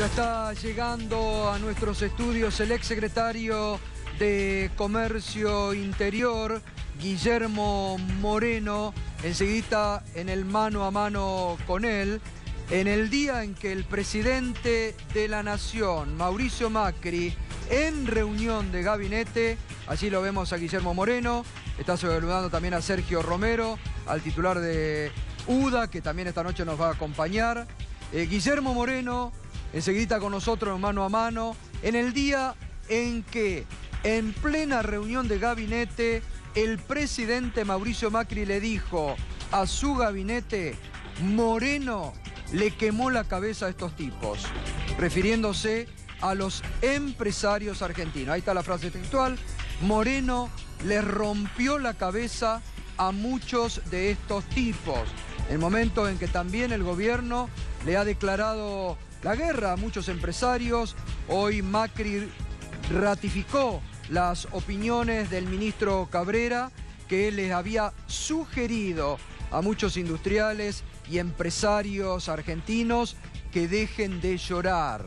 Ya está llegando a nuestros estudios el exsecretario de Comercio Interior, Guillermo Moreno. Enseguida en el mano a mano con él, en el día en que el presidente de la Nación, Mauricio Macri, en reunión de gabinete, allí lo vemos a Guillermo Moreno, está saludando también a Sergio Romero, al titular de UDA, que también esta noche nos va a acompañar. Guillermo Moreno, enseguida con nosotros mano a mano, en el día en que, en plena reunión de gabinete, el presidente Mauricio Macri le dijo a su gabinete: Moreno le quemó la cabeza a estos tipos, refiriéndose a los empresarios argentinos. Ahí está la frase textual: Moreno le rompió la cabeza a muchos de estos tipos. El momento en que también el gobierno le ha declarado la guerra a muchos empresarios. Hoy Macri ratificó las opiniones del ministro Cabrera, que les había sugerido a muchos industriales y empresarios argentinos que dejen de llorar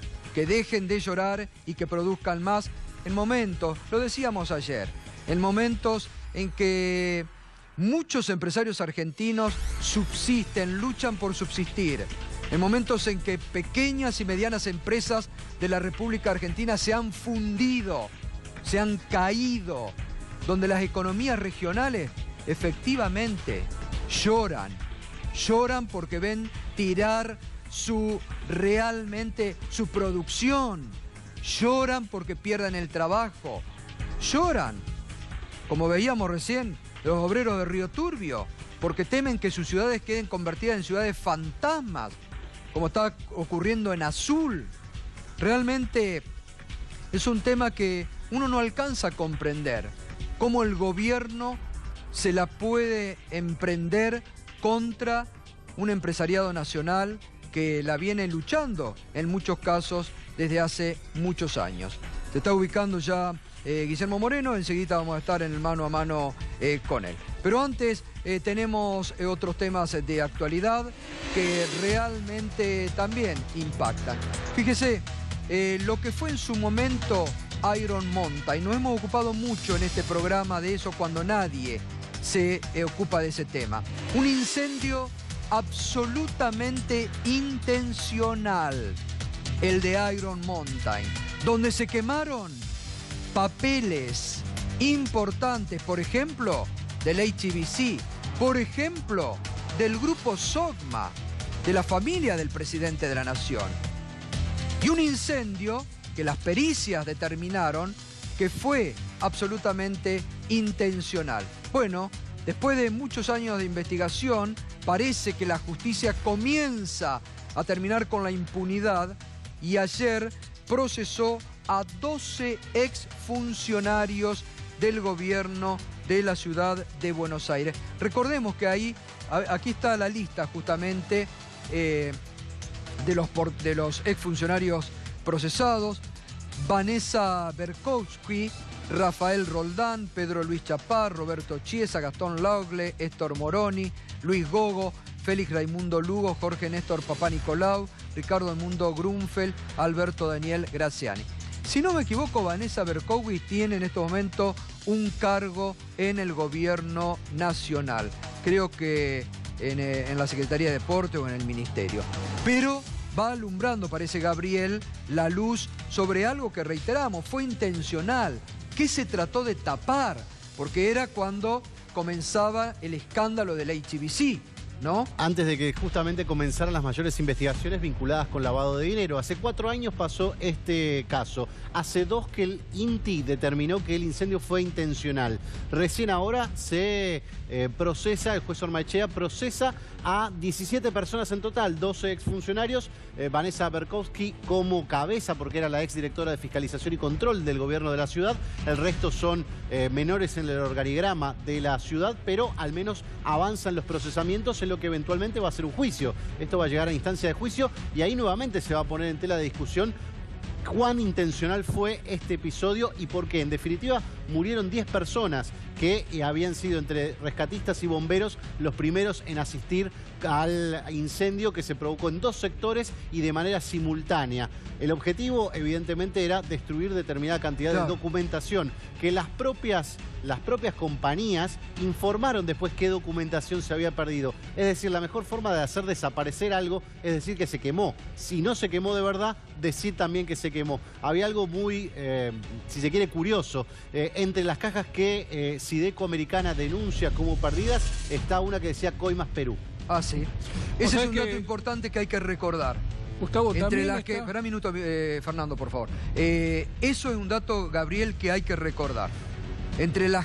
y que produzcan más en momentos, lo decíamos ayer, en momentos en que muchos empresarios argentinos subsisten, luchan por subsistir, en momentos en que pequeñas y medianas empresas de la República Argentina se han fundido, se han caído, donde las economías regionales efectivamente lloran porque ven tirar realmente su producción, lloran porque pierden el trabajo, lloran, como veíamos recién, los obreros de Río Turbio, porque temen que sus ciudades queden convertidas en ciudades fantasmas, como está ocurriendo en Azul. Realmente es un tema que uno no alcanza a comprender, cómo el gobierno se la puede emprender contra un empresariado nacional que la viene luchando en muchos casos desde hace muchos años. Se está ubicando ya Guillermo Moreno, enseguida vamos a estar en el mano a mano con él. Pero antes tenemos otros temas de actualidad que realmente también impactan. Fíjese, lo que fue en su momento Iron Mountain, nos hemos ocupado mucho en este programa de eso cuando nadie se ocupa de ese tema. Un incendio absolutamente intencional, el de Iron Mountain, donde se quemaron papeles importantes, por ejemplo, del HBC, por ejemplo, del grupo Sogma, de la familia del presidente de la Nación. Y un incendio que las pericias determinaron que fue absolutamente intencional. Bueno, después de muchos años de investigación, parece que la justicia comienza a terminar con la impunidad y ayer procesó a 12 exfuncionarios del gobierno de la ciudad de Buenos Aires. Recordemos que aquí está la lista justamente de los exfuncionarios procesados: Vanessa Berkowski, Rafael Roldán, Pedro Luis Chapar, Roberto Chiesa, Gastón Laugle, Héctor Moroni, Luis Gogo, Félix Raimundo Lugo, Jorge Néstor Papanicolau, Ricardo Edmundo Grunfeld, Alberto Daniel Graziani. Si no me equivoco, Vanessa Berkowski tiene en este momento un cargo en el gobierno nacional. Creo que en la Secretaría de Deporte o en el Ministerio. Pero va alumbrando, parece Gabriel, la luz sobre algo que reiteramos, fue intencional. ¿Qué se trató de tapar? Porque era cuando comenzaba el escándalo del HBC, ¿no? Antes de que justamente comenzaran las mayores investigaciones vinculadas con lavado de dinero. Hace 4 años pasó este caso. Hace 2 que el INTI determinó que el incendio fue intencional. Recién ahora se procesa, el juez Ormaechea procesa a 17 personas en total, 12 exfuncionarios, Vanessa Berkowski como cabeza porque era la exdirectora de Fiscalización y Control del gobierno de la ciudad. El resto son menores en el organigrama de la ciudad, pero al menos avanzan los procesamientos en lo que eventualmente va a ser un juicio. Esto va a llegar a instancia de juicio y ahí nuevamente se va a poner en tela de discusión cuán intencional fue este episodio y por qué. En definitiva, murieron 10 personas que habían sido entre rescatistas y bomberos los primeros en asistir al incendio que se provocó en 2 sectores y de manera simultánea. El objetivo, evidentemente, era destruir determinada cantidad de documentación que las propias compañías informaron después qué documentación se había perdido. Es decir, la mejor forma de hacer desaparecer algo es decir que se quemó. Si no se quemó de verdad, decir también que se quemó. Había algo muy, si se quiere, curioso. Entre las cajas que Sideco Americana denuncia como perdidas, está una que decía Coimas Perú. Ah, sí. Ese es un dato importante que hay que recordar. Gustavo, entre las que... Espera un minuto, Fernando, por favor. Eso es un dato, Gabriel, que hay que recordar. Entre las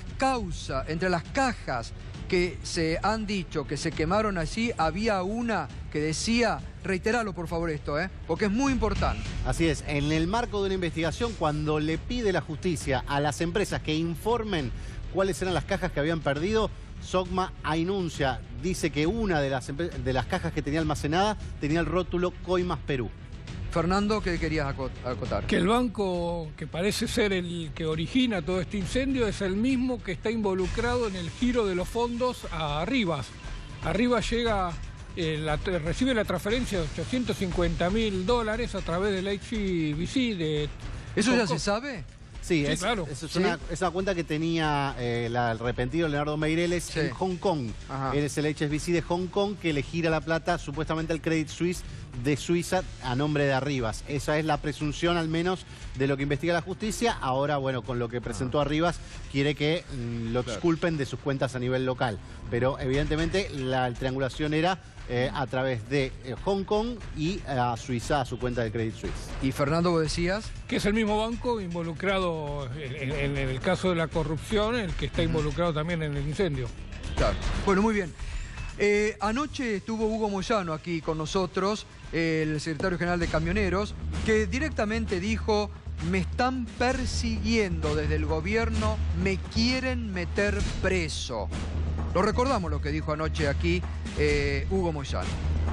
cajas que se han dicho que se quemaron allí, había una que decía, reiteralo por favor esto, porque es muy importante. Así es, en el marco de una investigación, cuando le pide la justicia a las empresas que informen cuáles eran las cajas que habían perdido, SOCMA anuncia, dice que una de las cajas que tenía almacenada tenía el rótulo Coimas Perú. Fernando, ¿qué querías acotar? Que el banco que parece ser el que origina todo este incendio es el mismo que está involucrado en el giro de los fondos a Rivas. Arribas llega, recibe la transferencia de $850.000 a través del HSBC de... ¿Eso ya se sabe? Sí, claro. Es una cuenta que tenía el arrepentido Leonardo Meireles en Hong Kong. Él es el HSBC de Hong Kong que le gira la plata supuestamente al Credit Suisse de Suiza a nombre de Arribas. Esa es la presunción al menos de lo que investiga la justicia. Ahora, bueno, con lo que presentó Arribas, quiere que lo exculpen de sus cuentas a nivel local. Pero evidentemente la triangulación era a través de Hong Kong y a Suiza, a su cuenta de Credit Suisse. Y Fernando, vos decías... Que es el mismo banco involucrado en el caso de la corrupción, el que está involucrado también en el incendio. Claro. Bueno, muy bien. Anoche estuvo Hugo Moyano aquí con nosotros, el secretario general de Camioneros, que directamente dijo: me están persiguiendo desde el gobierno, me quieren meter preso. Lo recordamos lo que dijo anoche aquí Hugo Moyano.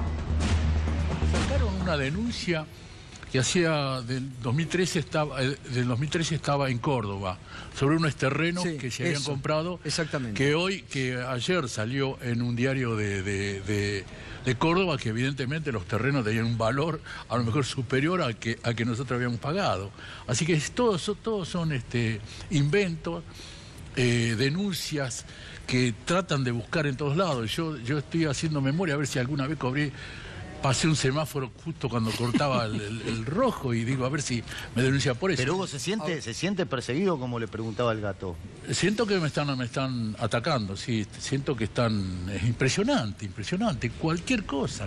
Sacaron una denuncia que hacía del 2013 estaba en Córdoba, sobre unos terrenos que se habían comprado, que ayer salió en un diario de Córdoba, que evidentemente los terrenos tenían un valor a lo mejor superior a que nosotros habíamos pagado. Así que todos son inventos, denuncias que tratan de buscar en todos lados. Yo estoy haciendo memoria a ver si alguna vez pasé un semáforo justo cuando cortaba el rojo y digo, a ver si me denuncia por eso. Pero Hugo, ¿se siente perseguido, como le preguntaba el gato? Siento que me están atacando, sí. Siento que es impresionante, cualquier cosa.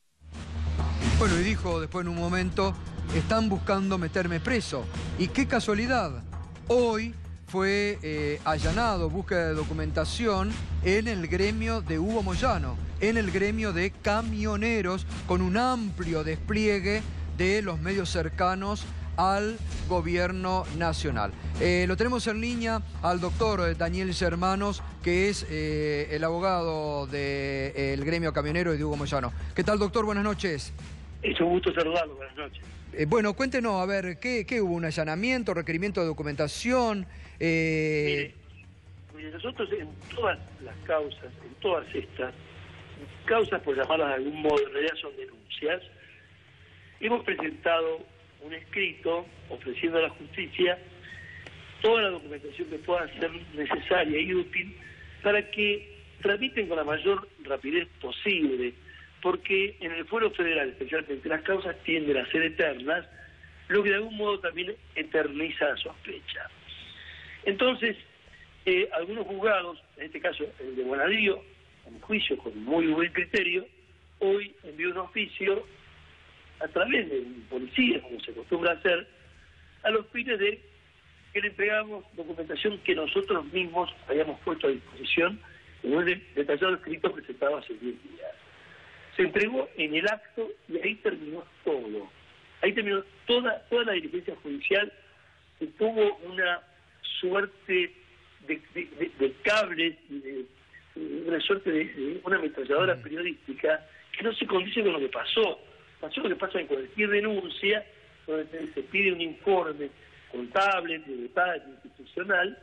Bueno, y dijo después en un momento, están buscando meterme preso. Y qué casualidad, hoy fue allanado, búsqueda de documentación en el gremio de Hugo Moyano, en el gremio de camioneros, con un amplio despliegue de los medios cercanos al gobierno nacional. Lo tenemos en línea al doctor Daniel Germanos, que es el abogado del gremio camionero y de Hugo Moyano. ¿Qué tal, doctor? Buenas noches. Es un gusto saludarlo, buenas noches. Bueno, cuéntenos, a ver, ¿qué hubo? ¿Un allanamiento, requerimiento de documentación? Mire, nosotros en todas las causas, en todas estas causas, por llamarlas de algún modo, en realidad son denuncias, hemos presentado un escrito ofreciendo a la justicia toda la documentación que pueda ser necesaria y útil para que tramiten con la mayor rapidez posible, porque en el fuero federal, especialmente las causas tienden a ser eternas, lo que de algún modo también eterniza la sospecha. Entonces, algunos juzgados, en este caso el de Bonadío, en juicio con muy buen criterio, hoy envió un oficio a través de un policía, como se acostumbra a hacer, a los fines de que le entregamos documentación que nosotros mismos habíamos puesto a disposición en un detallado escrito presentado hace 10 días. Se entregó en el acto y ahí terminó todo. Ahí terminó toda la diligencia judicial, que tuvo una suerte de cables, una suerte de una ametralladora periodística que no se condice con lo que pasó. Pasó lo que pasa en cualquier denuncia, donde se pide un informe contable, de detalle institucional,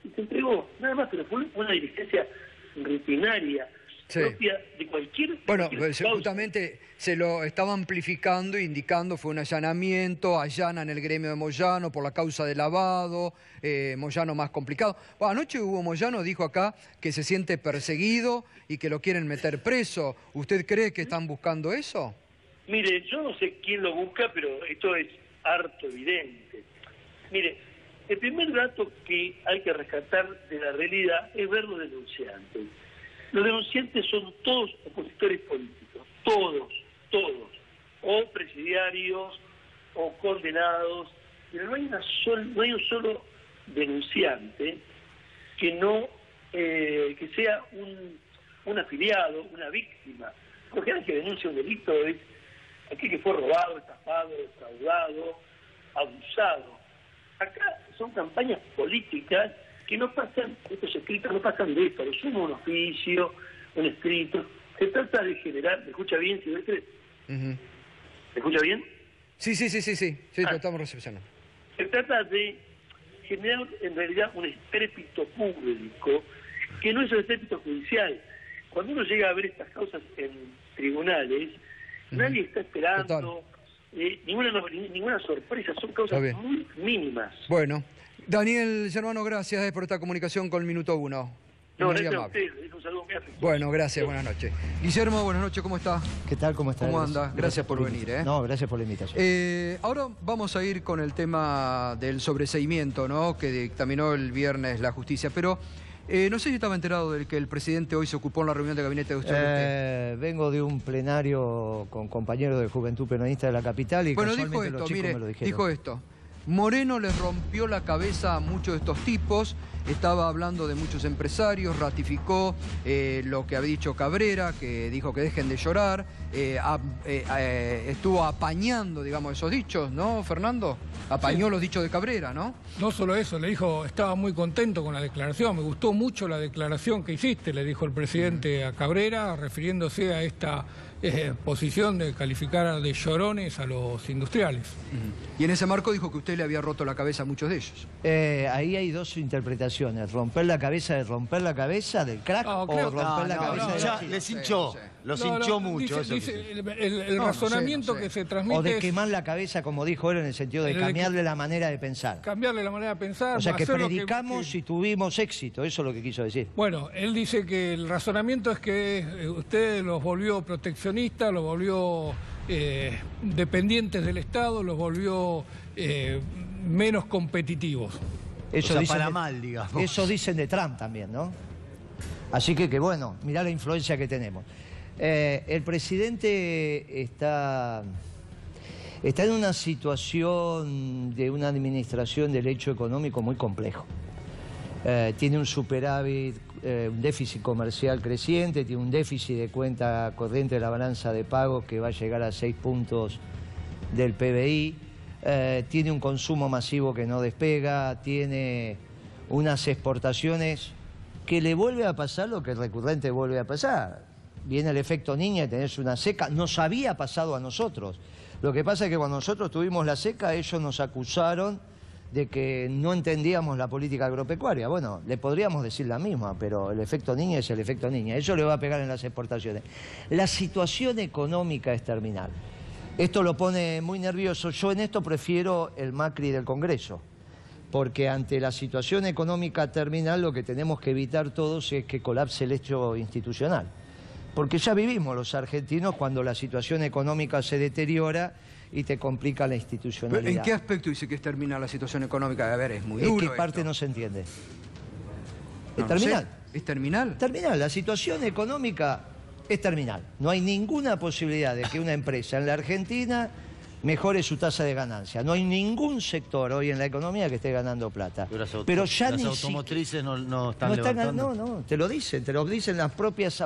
y se entregó, nada más, pero fue una diligencia rutinaria, propia de cualquier... Bueno, justamente se lo estaba amplificando, indicando, fue un allanamiento, allanan el gremio de Moyano por la causa de lavado, Moyano más complicado. Bueno, anoche Hugo Moyano dijo acá que se siente perseguido y que lo quieren meter preso. ¿Usted cree que están buscando eso? Mire, yo no sé quién lo busca, pero esto es harto evidente. Mire, el primer dato que hay que rescatar de la realidad es ver los denunciantes. Los denunciantes son todos opositores políticos, todos, o presidiarios, o condenados, pero no hay un solo denunciante que no que sea un afiliado, una víctima. Porque alguien que denuncia un delito es aquel que fue robado, estafado, defraudado, abusado. Acá son campañas políticas que no pasan, estos escritos no pasan de esto, lo sumo un oficio, un escrito. Se trata de generar, ¿me escucha bien, Silvestre? ¿Me escucha bien? Sí, lo estamos recepcionando. Se trata de generar en realidad un estrépito público, que no es un estrépito judicial. Cuando uno llega a ver estas causas en tribunales, nadie está esperando ninguna sorpresa, son causas muy mínimas. Bueno. Daniel Germano, gracias por esta comunicación con Minuto 1. No, gracias a usted, un saludo muy afectuoso. Bueno, gracias, buenas noches. Guillermo, buenas noches, ¿cómo está? ¿Qué tal? ¿Cómo está? ¿Cómo anda? Gracias por venir. No, gracias por la invitación. Ahora vamos a ir con el tema del sobreseimiento, ¿no?, que dictaminó el viernes la justicia, pero no sé si estaba enterado de que el presidente hoy se ocupó en la reunión de gabinete de usted. Vengo de un plenario con compañeros de Juventud Peronista de la capital y dijo esto, mire, dijo esto. Moreno les rompió la cabeza a muchos de estos tipos, estaba hablando de muchos empresarios, ratificó lo que había dicho Cabrera, que dijo que dejen de llorar, estuvo apañando, digamos, esos dichos, ¿no, Fernando? Apañó los dichos de Cabrera, ¿no? No solo eso, le dijo, estaba muy contento con la declaración, me gustó mucho la declaración que hiciste, le dijo el presidente a Cabrera, refiriéndose a esta posición de calificar de llorones a los industriales. Y en ese marco dijo que usted le había roto la cabeza a muchos de ellos. Ahí hay dos interpretaciones, romper la cabeza del crack o romper la cabeza de les hinchó. Los hinchó mucho. Dice, el razonamiento que se transmite. O de quemar la cabeza, como dijo él, en el sentido de cambiarle la manera de pensar. Cambiarle la manera de pensar. O sea, que predicamos y tuvimos éxito, eso es lo que quiso decir. Bueno, él dice que el razonamiento es que usted los volvió proteccionistas, los volvió dependientes del Estado, los volvió menos competitivos. Eso para mal, digamos. Eso dicen de Trump también, ¿no? Así que bueno, mirá la influencia que tenemos. El presidente está en una situación de una administración del hecho económico muy complejo. Tiene un superávit, un déficit comercial creciente, tiene un déficit de cuenta corriente de la balanza de pagos que va a llegar a 6 puntos del PBI, tiene un consumo masivo que no despega, tiene unas exportaciones que le vuelve a pasar lo que recurrente vuelve a pasar. Viene el efecto niña y tenés una seca. Nos había pasado a nosotros. Lo que pasa es que cuando nosotros tuvimos la seca, ellos nos acusaron de que no entendíamos la política agropecuaria. Bueno, le podríamos decir la misma, pero el efecto niña es el efecto niña. Eso le va a pegar en las exportaciones. La situación económica es terminal. Esto lo pone muy nervioso. Yo en esto prefiero el Macri del Congreso, porque ante la situación económica terminal lo que tenemos que evitar todos es que colapse el hecho institucional. Porque ya vivimos los argentinos cuando la situación económica se deteriora y te complica la institucionalidad. ¿En qué aspecto dice que es terminal la situación económica? A ver, es muy duro. ¿En qué parte no se entiende? ¿Es terminal? ¿Es terminal? Terminal. La situación económica es terminal. No hay ninguna posibilidad de que una empresa en la Argentina mejore su tasa de ganancia. No hay ningún sector hoy en la economía que esté ganando plata. Pero ya las automotrices no están levantando. No, te lo dicen las propias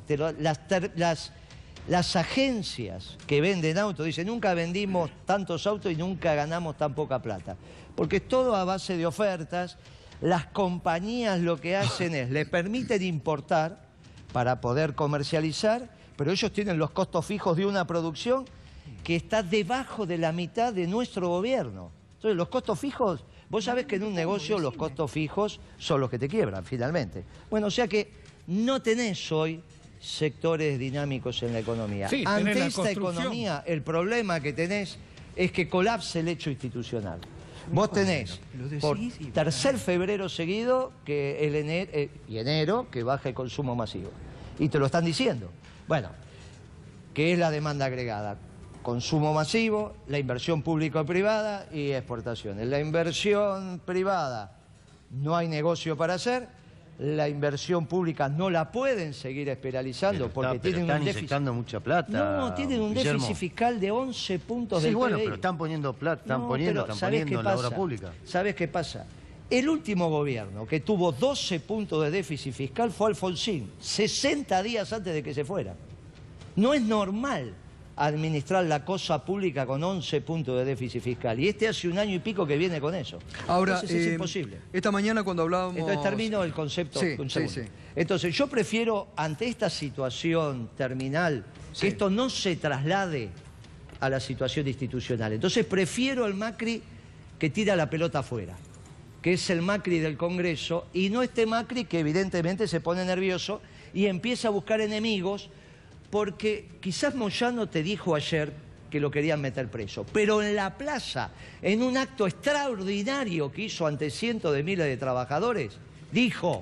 las agencias que venden autos. Dicen, nunca vendimos tantos autos y nunca ganamos tan poca plata. Porque es todo a base de ofertas. Las compañías lo que hacen es, le permiten importar para poder comercializar, pero ellos tienen los costos fijos de una producción que está debajo de la mitad de nuestro gobierno. Entonces los costos fijos Vos sabés que en un negocio los costos fijos son los que te quiebran, finalmente. Bueno, o sea que no tenés hoy sectores dinámicos en la economía. Sí, ante esta economía, el problema que tenés es que colapse el hecho institucional. Vos tenés por tercer febrero seguido que enero que baja el consumo masivo. Y te lo están diciendo. Bueno, ¿qué es la demanda agregada? Consumo masivo, la inversión público-privada y exportaciones. La inversión privada no hay negocio para hacer, la inversión pública no la pueden seguir esperalizando porque tienen un déficit. Inyectando mucha plata. No, tienen un déficit fiscal de 11 puntos del PBI. Sí, bueno, pero están poniendo plata, están poniendo en la obra pública. ¿Sabés qué pasa? El último gobierno que tuvo 12 puntos de déficit fiscal fue Alfonsín, 60 días antes de que se fuera. No es normal administrar la cosa pública con 11 puntos de déficit fiscal. Y hace 1 año y pico que viene con eso. Ahora, entonces es imposible. Esta mañana cuando hablábamos... Entonces termino el concepto. Entonces yo prefiero, ante esta situación terminal, que esto no se traslade a la situación institucional. Entonces prefiero el Macri que tira la pelota afuera, que es el Macri del Congreso, y no este Macri que evidentemente se pone nervioso y empieza a buscar enemigos. Porque quizás Moyano te dijo ayer que lo querían meter preso, pero en la plaza, en un acto extraordinario que hizo ante cientos de miles de trabajadores, dijo: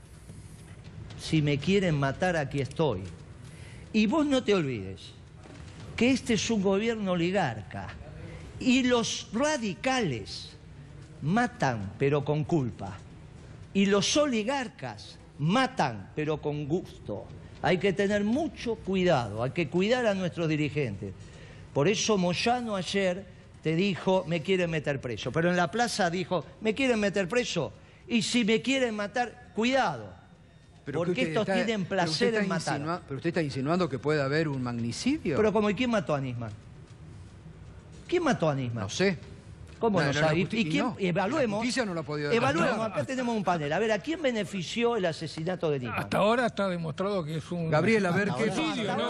si me quieren matar, aquí estoy. Y vos no te olvides que este es un gobierno oligarca y los radicales matan pero con culpa y los oligarcas matan pero con gusto. Hay que tener mucho cuidado, hay que cuidar a nuestros dirigentes. Por eso Moyano ayer te dijo, me quieren meter preso. Pero en la plaza dijo, me quieren meter preso. Y si me quieren matar, cuidado. Porque estos tienen placer en matar. Pero usted está insinuando que puede haber un magnicidio. Pero como, ¿y quién mató a Nisman? ¿Quién mató a Nisman? No sé. ¿Cómo no sabe? Evaluemos. La justicia no lo ha podido evaluemos, acá tenemos un panel. A ver, ¿a quién benefició el asesinato de Nisman? Hasta ahora está demostrado que es un... Gabriel, a ver qué...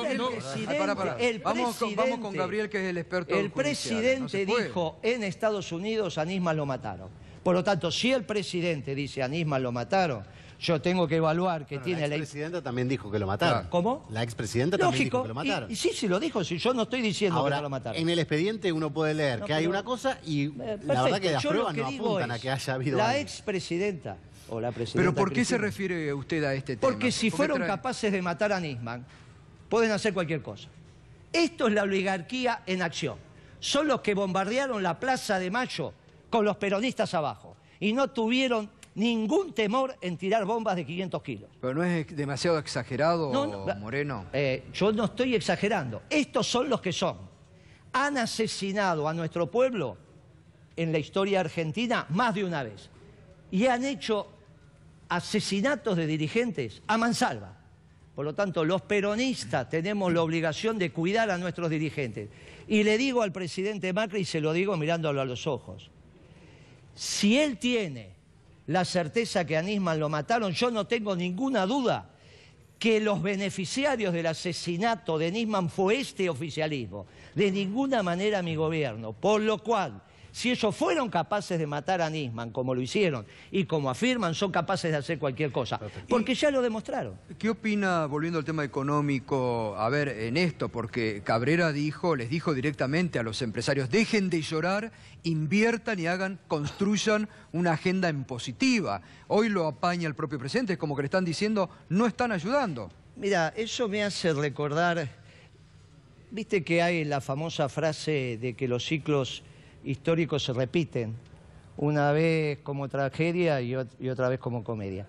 Vamos con Gabriel, que es el experto judicial. El presidente dijo en Estados Unidos a Nisman lo mataron. Por lo tanto, si el presidente dice a Nisman lo mataron, yo tengo que evaluar que tiene la... La expresidenta también dijo que lo mataron. ¿Cómo? La expresidenta también dijo que lo mataron. Y sí, lo dijo. Si yo no estoy diciendo que no lo mataron. En el expediente uno puede leer que hay una cosa y la verdad que las pruebas no apuntan a que haya habido... La expresidenta o la presidenta... ¿Pero por qué se refiere usted a este tema? Porque si fueron capaces de matar a Nisman, pueden hacer cualquier cosa. Esto es la oligarquía en acción. Son los que bombardearon la Plaza de Mayo con los peronistas abajo y no tuvieron ningún temor en tirar bombas de 500 kilos. ¿Pero no es demasiado exagerado, Moreno? Yo no estoy exagerando. Estos son los que son. Han asesinado a nuestro pueblo en la historia argentina más de una vez. Y han hecho asesinatos de dirigentes a mansalva. Por lo tanto, los peronistas tenemos la obligación de cuidar a nuestros dirigentes. Y le digo al presidente Macri, y se lo digo mirándolo a los ojos, si él tiene la certeza que a Nisman lo mataron, yo no tengo ninguna duda que los beneficiarios del asesinato de Nisman fue este oficialismo. De ninguna manera mi gobierno. Por lo cual, si ellos fueron capaces de matar a Nisman, como lo hicieron, y como afirman, son capaces de hacer cualquier cosa. Porque ya lo demostraron. ¿Qué opina, volviendo al tema económico, a ver, en esto? Porque Cabrera les dijo directamente a los empresarios, dejen de llorar, inviertan y construyan una agenda impositiva. Hoy lo apaña el propio presidente, es como que le están diciendo, no están ayudando. Mira, eso me hace recordar, viste que hay la famosa frase de que los ciclos históricos se repiten, una vez como tragedia y otra vez como comedia.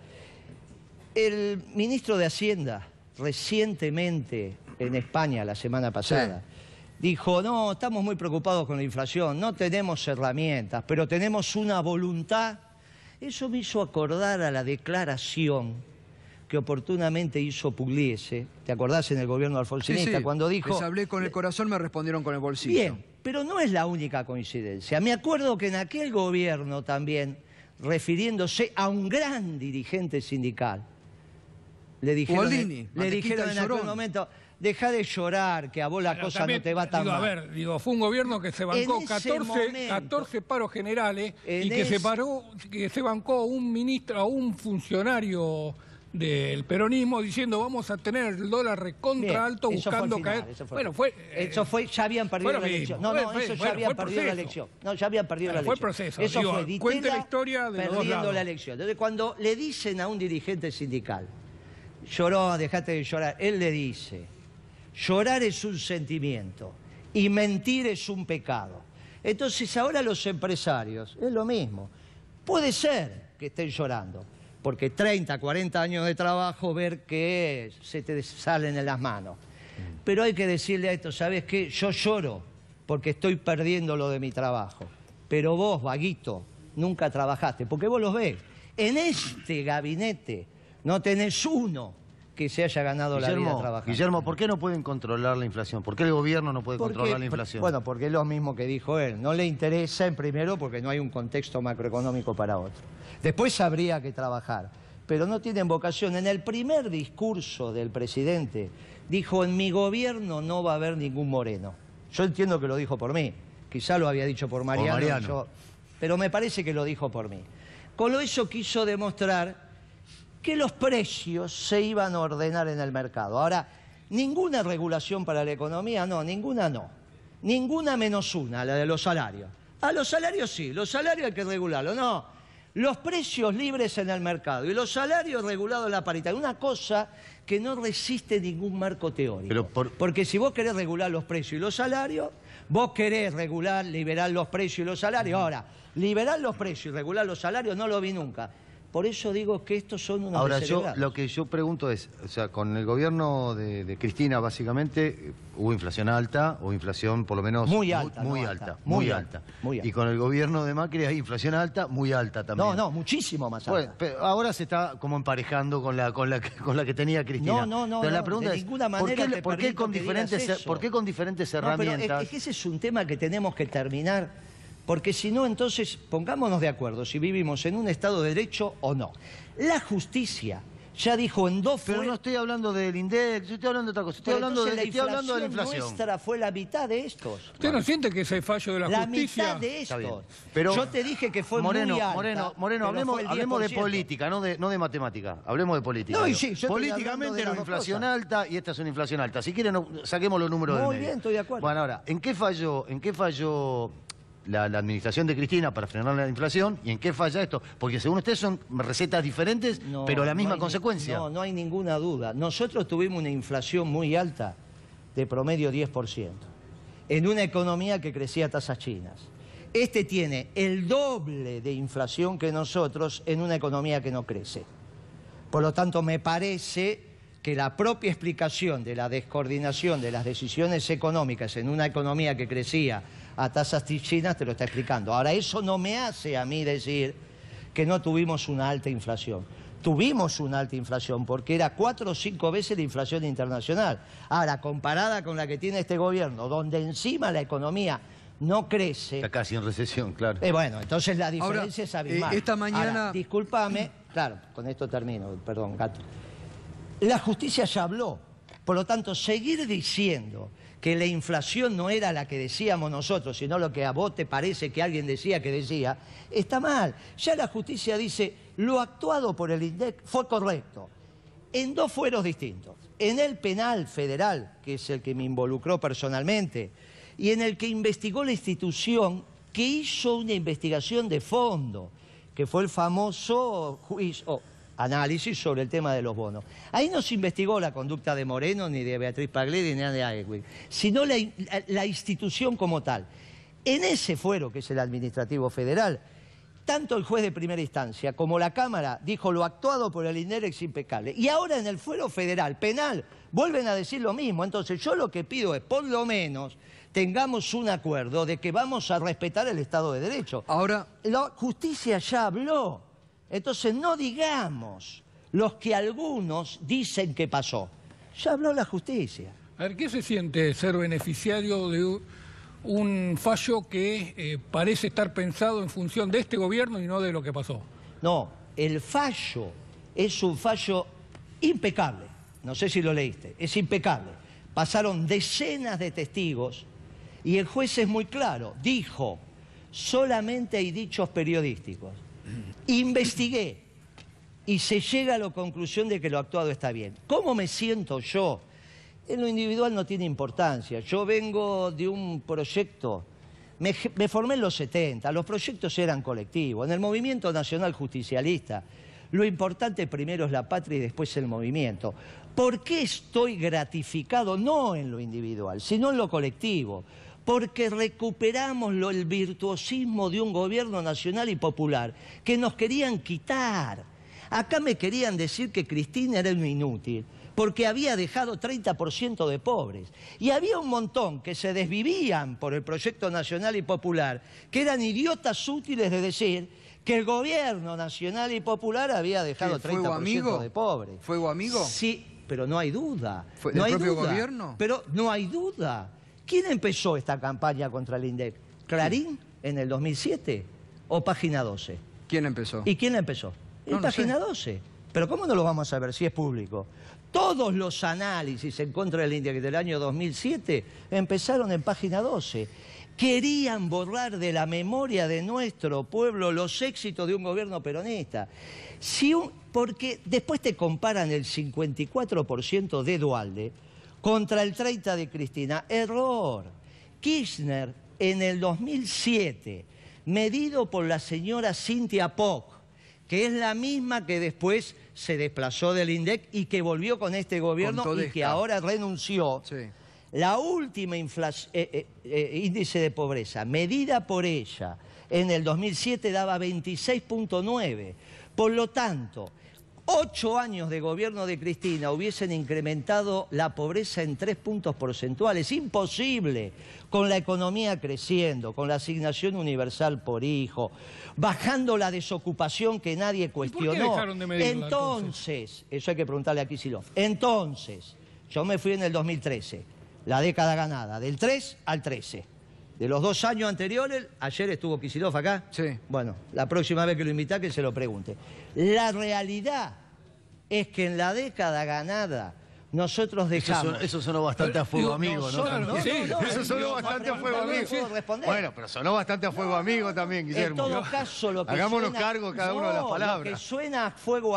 El ministro de Hacienda, recientemente en España, la semana pasada, dijo, no, estamos muy preocupados con la inflación, no tenemos herramientas, pero tenemos una voluntad. Eso me hizo acordar a la declaración que oportunamente hizo Pugliese, ¿te acordás en el gobierno alfonsinista? Cuando dijo... Les hablé con el corazón, me respondieron con el bolsillo. Bien, pero no es la única coincidencia. Me acuerdo que en aquel gobierno también, refiriéndose a un gran dirigente sindical, le dijeron en aquel momento, Dejá de llorar, que a vos la cosa no te va tan mal. A ver, fue un gobierno que se bancó 14 paros generales y que se bancó un ministro, a un funcionario del peronismo diciendo vamos a tener el dólar recontra alto buscando caer. Eso fue, ya habían perdido la elección. Ya habían perdido la elección. No, ya habían perdido la elección. Fue proceso. Eso fue cuente la historia de perdiendo la elección. Entonces, cuando le dicen a un dirigente sindical, lloró, dejate de llorar, él le dice, llorar es un sentimiento y mentir es un pecado. Entonces ahora los empresarios, es lo mismo. Puede ser que estén llorando, porque 30, 40 años de trabajo, ver que se te salen en las manos. Pero hay que decirle a esto, ¿sabes qué? Yo lloro porque estoy perdiendo lo de mi trabajo. Pero vos, vaguito, nunca trabajaste, porque vos los ves. En este gabinete no tenés uno que se haya ganado la vida trabajando. Guillermo, ¿por qué no pueden controlar la inflación? ¿Por qué el gobierno no puede controlar la inflación? Bueno, porque es lo mismo que dijo él. No le interesa, en primero, porque no hay un contexto macroeconómico para otro. Después habría que trabajar, pero no tienen vocación. En el primer discurso del presidente dijo, en mi gobierno no va a haber ningún moreno. Yo entiendo que lo dijo por mí, quizá lo había dicho por Mariano. Pero me parece que lo dijo por mí. Con eso quiso demostrar que los precios se iban a ordenar en el mercado. Ahora, ninguna regulación para la economía, no, ninguna no. Ninguna menos una, la de los salarios. A los salarios sí, los salarios hay que regularlos, no. Los precios libres en el mercado y los salarios regulados en la paridad. Una cosa que no resiste ningún marco teórico. Porque si vos querés regular los precios y los salarios, vos querés liberar los precios y los salarios. Ahora, liberar los precios y regular los salarios no lo vi nunca. Por eso digo que estos son unos descerebrados. Lo que yo pregunto es, o sea, con el gobierno de Cristina, básicamente, hubo inflación alta, o inflación por lo menos muy alta. Y con el gobierno de Macri hay inflación alta, muy alta también. No, muchísimo más alta. Bueno, pero ahora se está como emparejando con la que tenía Cristina. No, la pregunta de ninguna manera ¿por qué con diferentes herramientas? Pero es que ese es un tema que tenemos que terminar. Porque si no, entonces, pongámonos de acuerdo si vivimos en un Estado de Derecho o no. La justicia ya dijo en dos... Pero no estoy hablando del INDEC, yo estoy hablando de otra cosa. Estoy hablando de la inflación. Nuestra fue la mitad de estos. ¿Usted no siente que ese fallo de la justicia... La mitad de estos. Pero yo te dije que fue muy alta. Moreno, hablemos de política, no de matemática. Hablemos de política. No, sí, políticamente era una inflación alta y esta es una inflación alta. Si quieren, saquemos los números del medio. Muy bien, estoy de acuerdo. Bueno, ahora, ¿en qué falló la administración de Cristina para frenar la inflación y en qué falla esto? Porque según ustedes son recetas diferentes, pero la misma consecuencia. No hay ninguna duda. Nosotros tuvimos una inflación muy alta, de promedio 10%, en una economía que crecía a tasas chinas. Este tiene el doble de inflación que nosotros en una economía que no crece. Por lo tanto, me parece que la propia explicación de la descoordinación de las decisiones económicas en una economía que crecía a tasas chinas te lo está explicando. Ahora, eso no me hace a mí decir que no tuvimos una alta inflación. Tuvimos una alta inflación porque era 4 o 5 veces la inflación internacional. Ahora, comparada con la que tiene este gobierno, donde encima la economía no crece... Está casi en recesión, claro. Bueno, entonces la diferencia es abismal. Esta mañana... Ahora, discúlpame, claro, con esto termino, perdón, Gato. La justicia ya habló. Por lo tanto, seguir diciendo que la inflación no era la que decíamos nosotros, sino lo que a vos te parece que alguien decía que decía, está mal. Ya la justicia dice, lo actuado por el INDEC fue correcto. En dos fueros distintos. En el penal federal, que es el que me involucró personalmente, y en el que investigó la institución que hizo una investigación de fondo, que fue el famoso juicio... análisis sobre el tema de los bonos. Ahí no se investigó la conducta de Moreno, ni de Beatriz Paglietti, ni de Aguirre, sino la institución como tal. En ese fuero, que es el administrativo federal, tanto el juez de primera instancia como la Cámara dijo lo actuado por el INDEC es impecable. Y ahora en el fuero federal, penal, vuelven a decir lo mismo. Entonces yo lo que pido es, por lo menos, tengamos un acuerdo de que vamos a respetar el Estado de Derecho. Ahora, la justicia ya habló. Entonces no digamos los que algunos dicen que pasó. Ya habló la justicia. A ver, ¿qué se siente ser beneficiario de un fallo que parece estar pensado en función de este gobierno y no de lo que pasó? No, el fallo es un fallo impecable. No sé si lo leíste, es impecable. pasaron decenas de testigos y el juez es muy claro, dijo, solamente hay dichos periodísticos. Investigué y se llega a la conclusión de que lo actuado está bien. ¿Cómo me siento yo? En lo individual no tiene importancia. Yo vengo de un proyecto, me formé en los 70, los proyectos eran colectivos. En el movimiento nacional justicialista, lo importante primero es la patria y después el movimiento. ¿Por qué estoy gratificado? No en lo individual, sino en lo colectivo. Porque recuperamos el virtuosismo de un gobierno nacional y popular que nos querían quitar. Acá me querían decir que Cristina era un inútil, porque había dejado 30% de pobres. Y había un montón que se desvivían por el proyecto nacional y popular, que eran idiotas útiles de decir que el gobierno nacional y popular había dejado 30% de pobres. ¿Fuego amigo? Sí, pero no hay duda. ¿Fue del propio gobierno? Pero no hay duda. ¿Quién empezó esta campaña contra el INDEC? ¿Clarín en el 2007 o Página 12? ¿Quién empezó? ¿Y quién la empezó? Página 12. Pero ¿cómo no lo vamos a saber si es público? Todos los análisis en contra del INDEC del año 2007 empezaron en Página 12. Querían borrar de la memoria de nuestro pueblo los éxitos de un gobierno peronista. Porque después te comparan el 54% de Duhalde contra el 30% de Cristina. Error. Kirchner en el 2007, medido por la señora Cintia Poch, que es la misma que después se desplazó del INDEC y que volvió con este gobierno y que ahora renunció. Sí. La última índice de pobreza, medida por ella, en el 2007 daba 26.9. Por lo tanto, 8 años de gobierno de Cristina hubiesen incrementado la pobreza en 3 puntos porcentuales. Imposible, con la economía creciendo, con la asignación universal por hijo, bajando la desocupación que nadie cuestionó. ¿Por qué dejaron de medirla, entonces, eso hay que preguntarle a Kicillof. Entonces, yo me fui en el 2013, la década ganada, del 3 al 13. De los 2 años anteriores, ayer estuvo Kicillof acá. Sí. Bueno, la próxima vez que lo invita, que se lo pregunte. La realidad es que en la década ganada nosotros dejamos... Eso sonó bastante a fuego amigo, ¿no? Eso sonó bastante a fuego amigo. Bueno, pero sonó bastante a fuego amigo también, Guillermo. En todo caso, lo que hagámonos cargo cada uno de las palabras. Lo que suena a fuego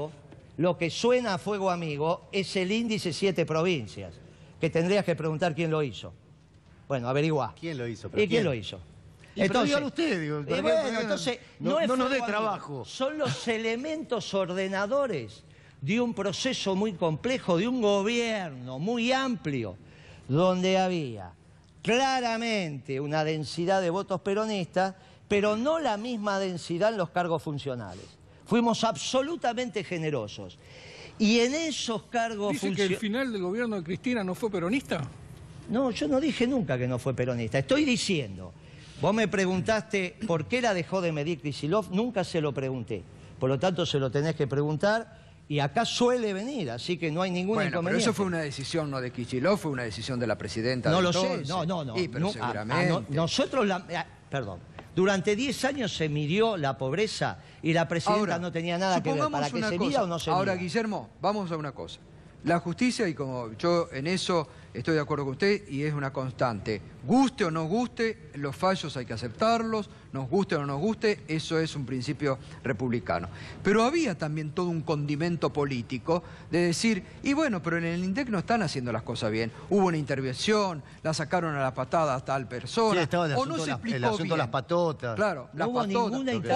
amigo, es el índice 7 provincias, que tendrías que preguntar quién lo hizo. Bueno, averiguá. ¿Quién lo hizo? ¿Y quién lo hizo? Entonces, dígalo usted, digo. Bueno, entonces, no nos dé trabajo. Son los elementos ordenadores de un proceso muy complejo, de un gobierno muy amplio, donde había claramente una densidad de votos peronistas, pero no la misma densidad en los cargos funcionales. Fuimos absolutamente generosos. Y en esos cargos funcionales... ¿Dice que el final del gobierno de Cristina no fue peronista? No, yo no dije nunca que no fue peronista. Estoy diciendo, vos me preguntaste por qué la dejó de medir Kicillof, nunca se lo pregunté. Por lo tanto, se lo tenés que preguntar. Y acá suele venir, así que no hay ningún inconveniente. Pero eso fue una decisión no de Kicillof, fue una decisión de la presidenta. No lo sé, no. Sí, pero seguramente. Nosotros, perdón, durante 10 años se midió la pobreza y la presidenta no tenía nada que ver. ¿Para que se mida o no se mida? Ahora, Guillermo, vamos a una cosa. La justicia, y como yo en eso estoy de acuerdo con usted, y es una constante, guste o no guste, los fallos hay que aceptarlos, nos guste o no nos guste, eso es un principio republicano. Pero había también todo un condimento político de decir, y bueno, pero en el INDEC no están haciendo las cosas bien. Hubo una intervención, la sacaron a la patada a tal persona, sí, o no se explicó el asunto bien. De las patotas. Claro, las patotas.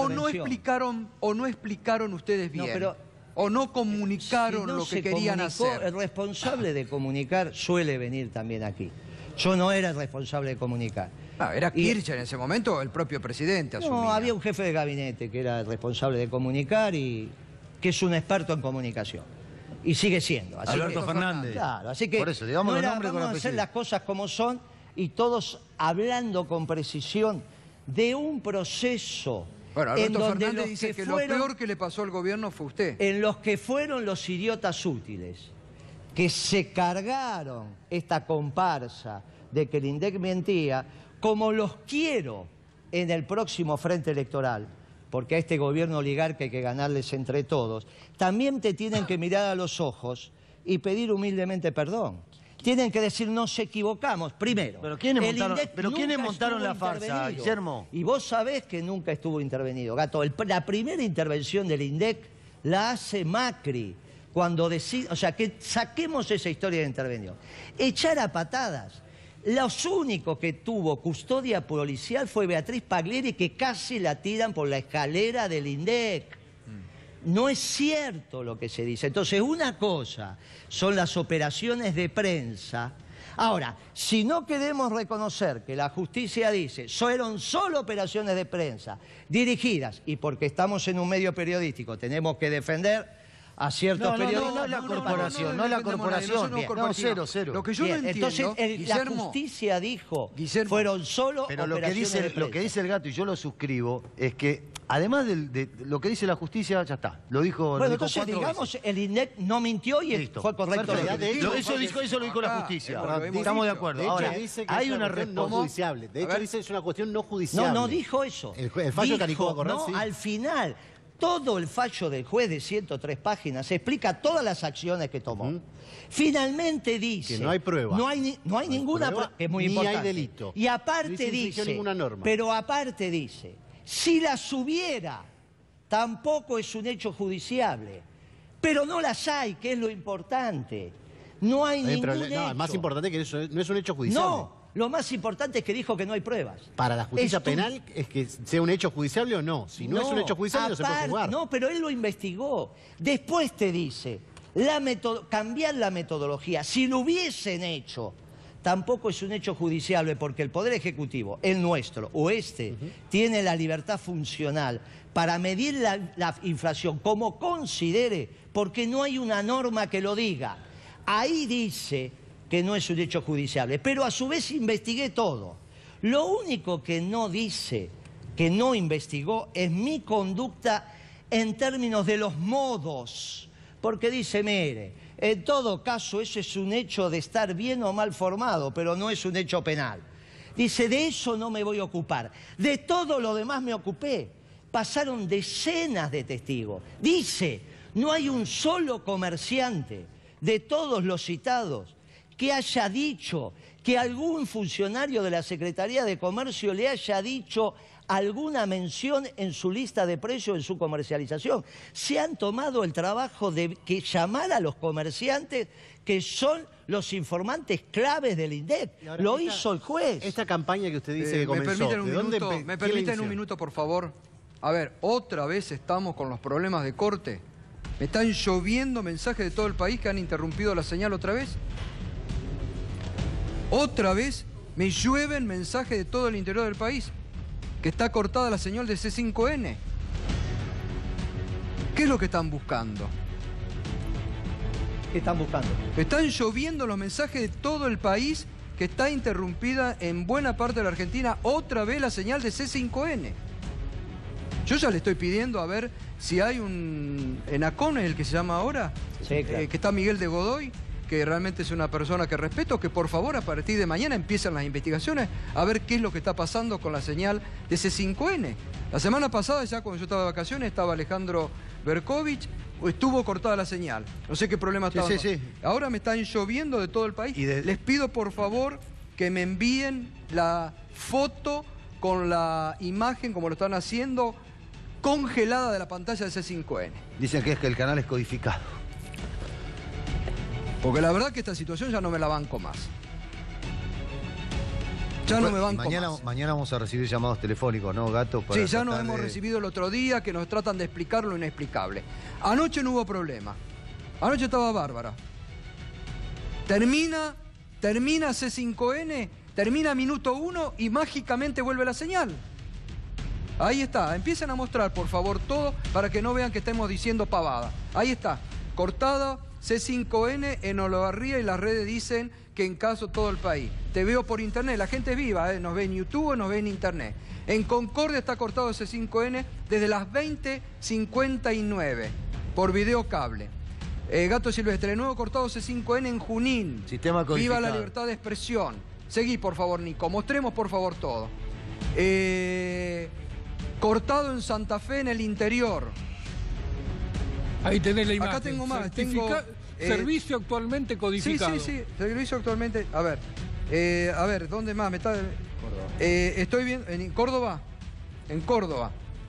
O no explicaron ustedes bien. No, pero... ¿O no comunicaron lo que querían hacer? El responsable de comunicar suele venir también aquí. Yo no era el responsable de comunicar. Era Kirchner en ese momento, el propio presidente asumía. No, había un jefe de gabinete que era el responsable de comunicar y que es un experto en comunicación. Y sigue siendo. Alberto Fernández. Claro, así que por eso, digamos los nombres vamos a hacer las cosas como son y todos hablando con precisión de un proceso... Bueno, Alberto Fernández dice que lo peor que le pasó al gobierno fue usted. En los que fueron los idiotas útiles, que se cargaron esta comparsa de que el INDEC mentía, como los quiero en el próximo frente electoral, porque a este gobierno oligarca hay que ganarles entre todos, también te tienen que mirar a los ojos y pedir humildemente perdón. tienen que decir nos equivocamos. Primero, ¿Pero quiénes montaron la farsa, Guillermo? Y vos sabés que nunca estuvo intervenido, Gato. La primera intervención del INDEC la hace Macri. Cuando decide, o sea, que saquemos esa historia de intervención. Echar a patadas. Los únicos que tuvo custodia policial fue Beatriz Paglieri, que casi la tiran por la escalera del INDEC. No es cierto lo que se dice. Entonces, una cosa son las operaciones de prensa. Ahora, si no queremos reconocer que la justicia dice fueron solo operaciones de prensa dirigidas, y porque estamos en un medio periodístico tenemos que defender a ciertos periodistas. No es la corporación, no es la corporación. No, cero. Lo que yo no entiendo, entonces, la justicia dijo, fueron solo operaciones de prensa. Lo que dice el Gato, y yo lo suscribo, es que además de lo que dice la justicia, ya está. Lo dijo. Bueno, entonces digamos, el INDEC no mintió y fue correcto. Eso lo dijo la justicia. Estamos de acuerdo. Ahora, dice que hay una red no judiciable. De hecho, dice que es una cuestión no judiciable. No dijo eso. El fallo Canicoba a correr, no, sí. Al final, todo el fallo del juez de 103 páginas explica todas las acciones que tomó. Finalmente dice... Que no hay prueba. No hay ninguna prueba, que es muy importante. Ni hay delito. Y aparte dice... ninguna norma. Pero aparte dice, si las hubiera, tampoco es un hecho judiciable. Pero no las hay, que es lo importante. No hay ningún hecho. No, es más importante que eso, no es un hecho judiciable. No. Lo más importante es que dijo que no hay pruebas. Para la justicia penal es que sea un hecho judiciable o no. Si no es un hecho judiciable no se puede juzgar. No, pero él lo investigó. Después te dice, cambiar la metodología. Si lo hubiesen hecho, tampoco es un hecho judiciable porque el Poder Ejecutivo, el nuestro o tiene la libertad funcional para medir la inflación como considere, porque no hay una norma que lo diga. Ahí dice que no es un hecho judiciable, pero a su vez investigué todo. Lo único que no dice, que no investigó, es mi conducta en términos de los modos, porque dice, mire, en todo caso ese es un hecho de estar bien o mal formado, pero no es un hecho penal. Dice, de eso no me voy a ocupar, de todo lo demás me ocupé. Pasaron decenas de testigos. Dice, no hay un solo comerciante de todos los citados que haya dicho, que algún funcionario de la Secretaría de Comercio le haya dicho alguna mención en su lista de precios, en su comercialización. Se han tomado el trabajo de llamar a los comerciantes que son los informantes claves del INDEC. Lo hizo el juez. Esta campaña que usted dice que comenzó, ¿me permiten un minuto, por favor? A ver, otra vez estamos con los problemas de corte. ¿Me están lloviendo mensajes de todo el país que han interrumpido la señal otra vez? Otra vez me llueven mensajes de todo el interior del país que está cortada la señal de C5N. ¿Qué es lo que están buscando? ¿Qué están buscando? Están lloviendo los mensajes de todo el país que está interrumpida en buena parte de la Argentina otra vez la señal de C5N. Yo ya le estoy pidiendo a ver si hay un ENACON, el que se llama ahora, sí, claro. Que está Miguel de Godoy, que realmente es una persona que respeto, que por favor a partir de mañana empiecen las investigaciones a ver qué es lo que está pasando con la señal de C5N. La semana pasada, ya cuando yo estaba de vacaciones, estaba Alejandro Berkovich, estuvo cortada la señal. No sé qué problema estaba. Sí. Ahora me están lloviendo de todo el país. Les pido por favor que me envíen la foto con la imagen, como lo están haciendo, congelada de la pantalla de C5N. Dicen que el canal es codificado. Porque la verdad que esta situación ya no me la banco más. Ya no me banco más. Mañana vamos a recibir llamados telefónicos, ¿no, Gato? Sí, ya nos hemos recibido el otro día, que nos tratan de explicar lo inexplicable. Anoche no hubo problema. Anoche estaba bárbara. Termina C5N, termina minuto 1 y mágicamente vuelve la señal. Ahí está. Empiecen a mostrar, por favor, todo para que no vean que estemos diciendo pavada. Ahí está. Cortada C5N en Olavarría y las redes dicen que en caso todo el país. Te veo por internet, la gente es viva, nos ve en YouTube o nos ve en internet. En Concordia está cortado C5N desde las 20:59 por videocable. Gato Silvestre, de nuevo cortado C5N en Junín. Sistema codificado. Viva la libertad de expresión. Seguí, por favor, Nico. Mostremos, por favor, todo. Cortado en Santa Fe, en el interior. Ahí tenés la imagen. Acá tengo más. servicio actualmente codificado. Sí, servicio actualmente... A ver, ¿dónde más? Córdoba. Estoy viendo... ¿En Córdoba? En Córdoba.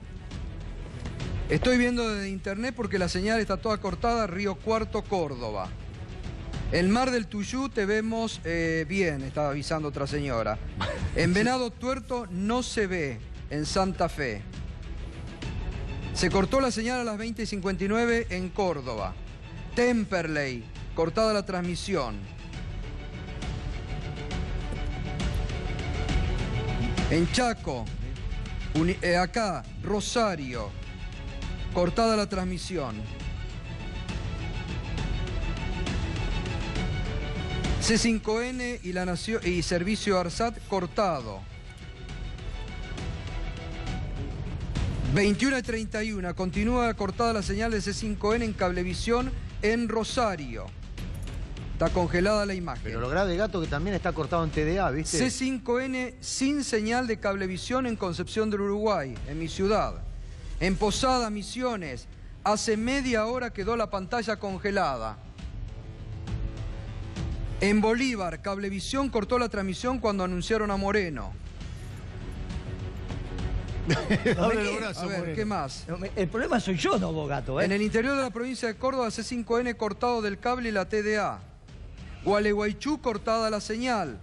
Estoy viendo desde internet porque la señal está toda cortada, Río Cuarto, Córdoba. El Mar del Tuyú te vemos bien, estaba avisando otra señora. En Venado Tuerto no se ve, en Santa Fe. Se cortó la señal a las 20:59 en Córdoba. Temperley, cortada la transmisión. En Chaco, acá, Rosario, cortada la transmisión. C5N y La Nación y Servicio ARSAT cortado. 21:31, continúa cortada la señal de C5N en Cablevisión en Rosario. Está congelada la imagen. Pero lo grave, Gato, que también está cortado en TDA, ¿viste? C5N sin señal de Cablevisión en Concepción del Uruguay, en mi ciudad. En Posada, Misiones, hace media hora quedó la pantalla congelada. En Bolívar, Cablevisión cortó la transmisión cuando anunciaron a Moreno. A ver, ¿qué más? El problema soy yo, no vos, Gato, ¿eh? En el interior de la provincia de Córdoba, C5N cortado del cable y la TDA. Gualeguaychú, cortada la señal.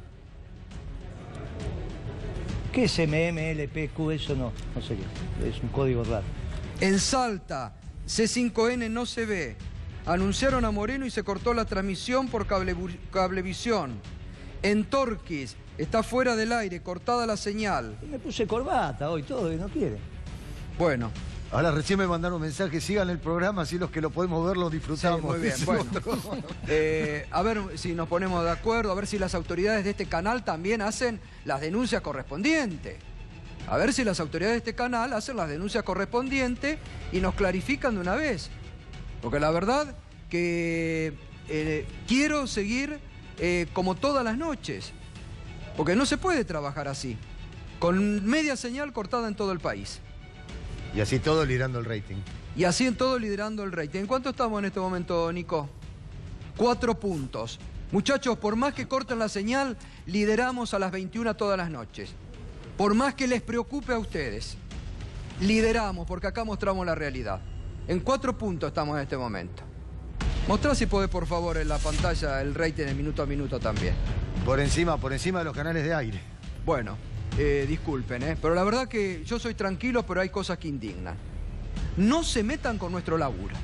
¿Qué es MMLPQ? Eso no sé qué. Es un código raro. En Salta, C5N no se ve. Anunciaron a Moreno y se cortó la transmisión por Cablevisión. En Torquís, está fuera del aire, cortada la señal. Me puse corbata hoy, todo, y no quiere. Bueno. Ahora recién me mandaron un mensaje, sigan el programa, así los que lo podemos ver lo disfrutamos. Sí, muy bien, bueno. A ver si nos ponemos de acuerdo, a ver si las autoridades de este canal también hacen las denuncias correspondientes. A ver si las autoridades de este canal hacen las denuncias correspondientes y nos clarifican de una vez. Porque la verdad que quiero seguir como todas las noches. Porque no se puede trabajar así, con media señal cortada en todo el país. Y así todo liderando el rating. Y así en todo liderando el rating. ¿En cuánto estamos en este momento, Nico? 4 puntos. Muchachos, por más que corten la señal, lideramos a las 21 todas las noches. Por más que les preocupe a ustedes, lideramos, porque acá mostramos la realidad. En 4 puntos estamos en este momento. Mostrá si podés, por favor, en la pantalla el rating de minuto a minuto también. Por encima de los canales de aire. Bueno, disculpen, pero la verdad que yo soy tranquilo, pero hay cosas que indignan. No se metan con nuestro laburo.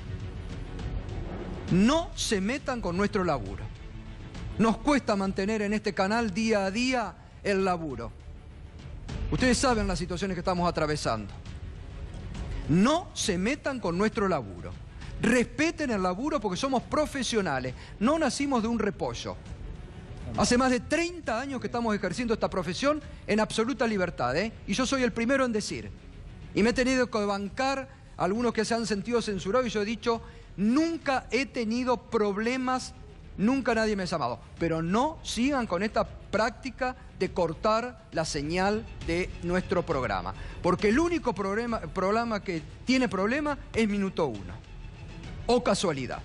No se metan con nuestro laburo. Nos cuesta mantener en este canal día a día el laburo. Ustedes saben las situaciones que estamos atravesando. No se metan con nuestro laburo. Respeten el laburo porque somos profesionales. No nacimos de un repollo. Hace más de 30 años que estamos ejerciendo esta profesión en absoluta libertad, y yo soy el primero en decir. Y me he tenido que bancar a algunos que se han sentido censurados y yo he dicho, nunca he tenido problemas, nunca nadie me ha llamado. Pero no sigan con esta práctica de cortar la señal de nuestro programa. Porque el único programa que tiene problema es Minuto 1. O casualidad.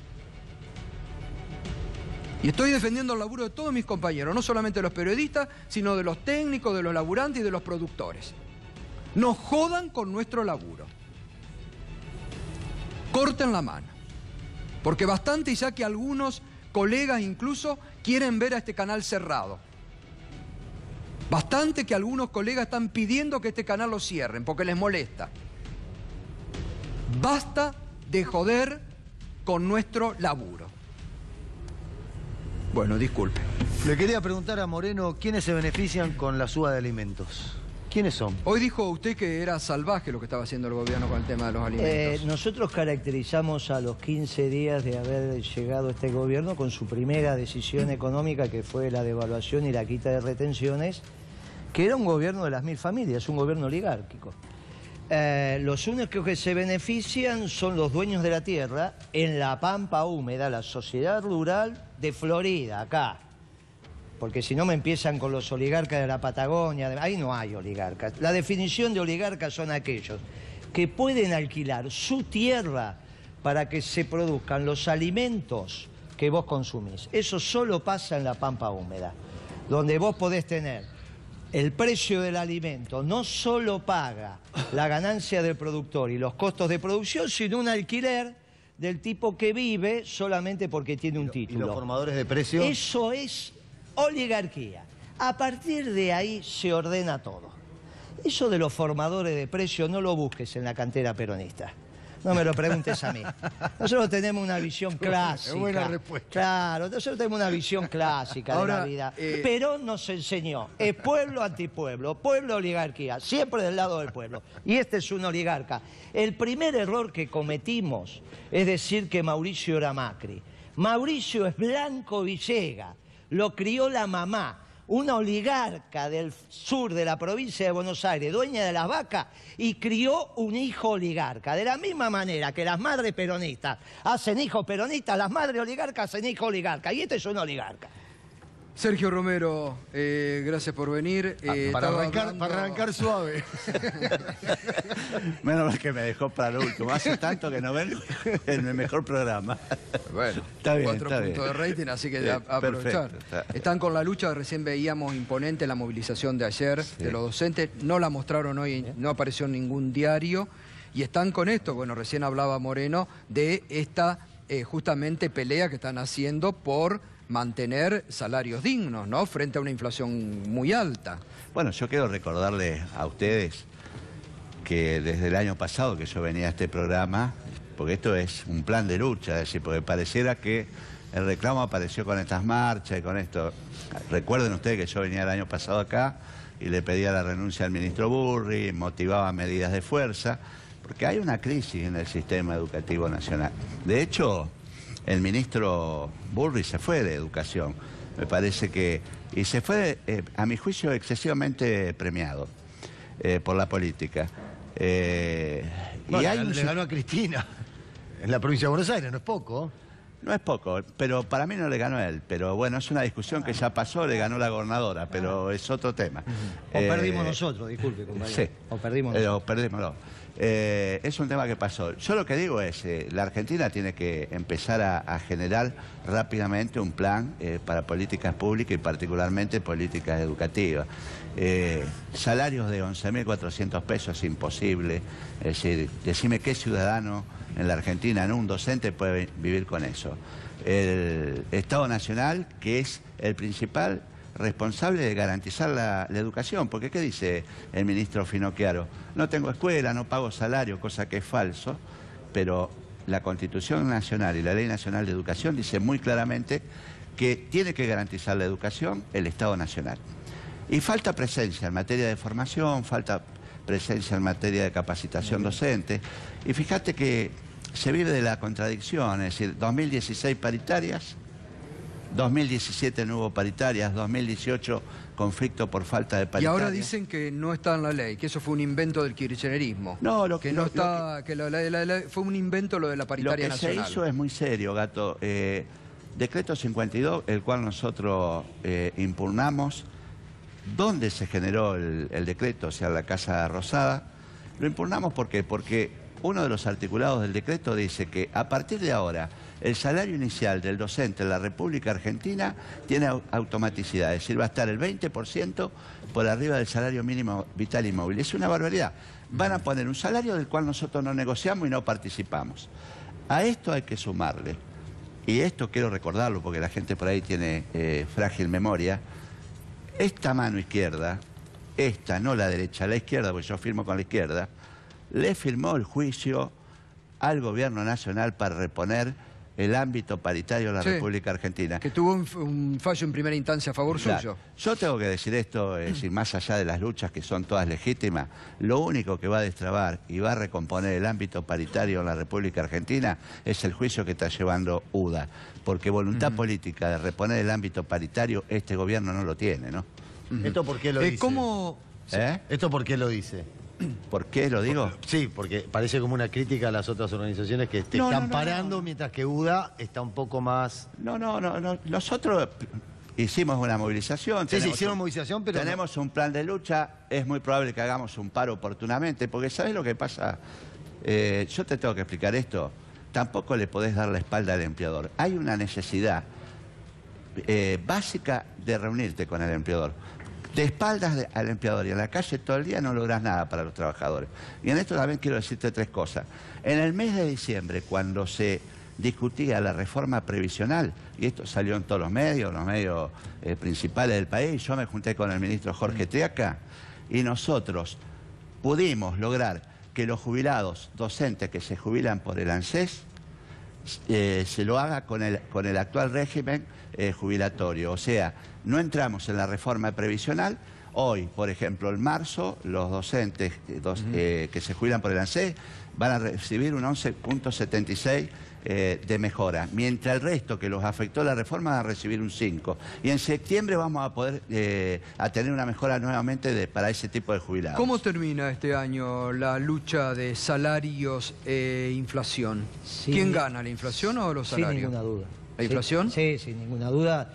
Y estoy defendiendo el laburo de todos mis compañeros, no solamente de los periodistas, sino de los técnicos, de los laburantes y de los productores. No jodan con nuestro laburo. Corten la mano. Porque bastante ya que algunos colegas incluso quieren ver a este canal cerrado. Bastante que algunos colegas están pidiendo que este canal lo cierren porque les molesta. Basta de joder con nuestro laburo. Bueno, disculpe. Le quería preguntar a Moreno, ¿quiénes se benefician con la suba de alimentos? ¿Quiénes son? Hoy dijo usted que era salvaje lo que estaba haciendo el gobierno con el tema de los alimentos. Nosotros caracterizamos a los 15 días de haber llegado este gobierno con su primera decisión económica, que fue la devaluación y la quita de retenciones, que era un gobierno de las 1000 familias, un gobierno oligárquico. Los únicos que se benefician son los dueños de la tierra en la pampa húmeda, la sociedad rural de Florida, acá. Porque si no me empiezan con los oligarcas de la Patagonia, ahí no hay oligarcas. La definición de oligarcas son aquellos que pueden alquilar su tierra para que se produzcan los alimentos que que vos consumís. Eso solo pasa en la pampa húmeda, donde vos podés tener el precio del alimento, no solo paga la ganancia del productor y los costos de producción, sino un alquiler del tipo que vive solamente porque tiene un título. ¿Y los formadores de precios? Eso es oligarquía. A partir de ahí se ordena todo. Eso de los formadores de precios no lo busques en la cantera peronista. No me lo preguntes a mí. Nosotros tenemos una visión clásica. Es buena respuesta. Claro, nosotros tenemos una visión clásica de la vida. Perón nos enseñó, es pueblo antipueblo, pueblo oligarquía, siempre del lado del pueblo. Y este es un oligarca. El primer error que cometimos es decir que Mauricio era Macri. Mauricio es Blanco Villegas, lo crió la mamá. Una oligarca del sur de la provincia de Buenos Aires, dueña de las vacas, y crió un hijo oligarca. De la misma manera que las madres peronistas hacen hijos peronistas, las madres oligarcas hacen hijos oligarcas. Y este es un oligarca. Sergio Romero, gracias por venir. Para arrancar suave. Menos mal que me dejó para lo último. Hace tanto que no vengo en el mejor programa. Bueno, está bien, 4 puntos de rating, así que aprovechar. Están con la lucha, recién veíamos imponente la movilización de ayer de los docentes. No la mostraron hoy, no apareció en ningún diario. Y están con esto, bueno, recién hablaba Moreno, de esta justamente pelea que están haciendo por mantener salarios dignos, ¿no? Frente a una inflación muy alta. Bueno, yo quiero recordarles a ustedes que desde el año pasado que yo venía a este programa, porque esto es un plan de lucha, es decir, porque pareciera que el reclamo apareció con estas marchas y con esto. Recuerden ustedes que yo venía el año pasado acá y le pedía la renuncia al ministro Burri, motivaba medidas de fuerza, porque hay una crisis en el sistema educativo nacional. De hecho, el ministro Burri se fue de Educación, me parece que... Y se fue, a mi juicio, excesivamente premiado por la política. Bueno, le ganó a Cristina en la provincia de Buenos Aires, no es poco. No es poco, pero para mí no le ganó él. Pero bueno, es una discusión que ya pasó, le ganó la gobernadora, pero es otro tema. O perdimos nosotros, disculpe, compañero. Sí. O perdimos nosotros. O perdimos. Es un tema que pasó. Yo lo que digo es, la Argentina tiene que empezar a generar rápidamente un plan para políticas públicas y particularmente políticas educativas. Salarios de 11.400 pesos, imposible. Es decir, decime qué ciudadano en la Argentina, no un docente, puede vivir con eso. El Estado Nacional, que es el principal responsable de garantizar la educación, porque ¿qué dice el ministro Finocchiaro? No tengo escuela, no pago salario, cosa que es falso, pero la Constitución Nacional y la Ley Nacional de Educación dice muy claramente que tiene que garantizar la educación el Estado Nacional. Y falta presencia en materia de formación, falta presencia en materia de capacitación docente, y fíjate que se vive de la contradicción, es decir, 2016 paritarias, 2017 no hubo paritarias, 2018 conflicto por falta de paritarias. Y ahora dicen que no está en la ley, que eso fue un invento del kirchnerismo. No, fue un invento lo de la paritaria nacional. Lo que se hizo es muy serio, Gato. Decreto 52, el cual nosotros impugnamos, ¿dónde se generó el decreto? O sea, la Casa Rosada. Lo impugnamos ¿por qué? Porque uno de los articulados del decreto dice que a partir de ahora el salario inicial del docente en la República Argentina tiene automaticidad, es decir, va a estar el 20% por arriba del salario mínimo vital y móvil. Es una barbaridad. Van a poner un salario del cual nosotros no negociamos y no participamos. A esto hay que sumarle, y esto quiero recordarlo porque la gente por ahí tiene frágil memoria, esta mano izquierda, esta, no la derecha, la izquierda, porque yo firmo con la izquierda, le firmó el juicio al gobierno nacional para reponer el ámbito paritario de la República Argentina. Que tuvo un fallo en primera instancia a favor suyo. Yo tengo que decir esto, es decir, más allá de las luchas que son todas legítimas, lo único que va a destrabar y va a recomponer el ámbito paritario en la República Argentina es el juicio que está llevando UDA. Porque voluntad política de reponer el ámbito paritario, este gobierno no lo tiene, ¿no? ¿Esto por qué lo dice? ¿Cómo? ¿Esto por qué lo dice? ¿Por qué lo digo? Sí, porque parece como una crítica a las otras organizaciones que te están parando, mientras que UDA está un poco más... No. Nosotros hicimos una movilización. Sí, hicieron movilización, pero... Tenemos un plan de lucha. Es muy probable que hagamos un paro oportunamente, porque ¿sabes lo que pasa? Yo te tengo que explicar esto. tampoco le podés dar la espalda al empleador. Hay una necesidad básica de reunirte con el empleador. De espaldas al empleador y en la calle todo el día no lográs nada para los trabajadores. Y en esto también quiero decirte 3 cosas. En el mes de diciembre, cuando se discutía la reforma previsional, y esto salió en todos los medios principales del país, yo me junté con el ministro Jorge Triaca y nosotros pudimos lograr que los jubilados docentes que se jubilan por el ANSES se lo haga con el actual régimen jubilatorio. O sea, no entramos en la reforma previsional. Hoy, por ejemplo, en marzo, los docentes que se jubilan por el ANSES van a recibir un 11.76 de mejora, mientras el resto que los afectó la reforma va a recibir un 5. Y en septiembre vamos a poder a tener una mejora nuevamente para ese tipo de jubilados. ¿Cómo termina este año la lucha de salarios e inflación? Sí. ¿Quién gana, la inflación o los salarios? Sin ninguna duda. ¿La inflación? Sí, sin ninguna duda.